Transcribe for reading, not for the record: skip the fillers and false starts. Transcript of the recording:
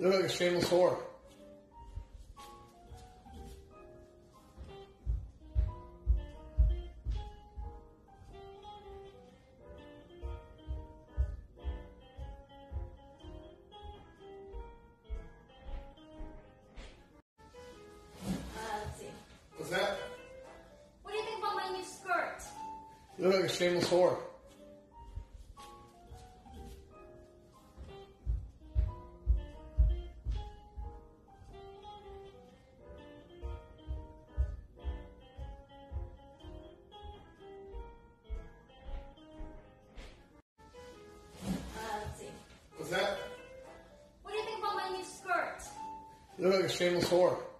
You look like a shameless whore. Let's see. What's that? What do you think about my new skirt? You look like a shameless whore. Let's see. What's that? What do you think about my new skirt? You look like a shameless whore.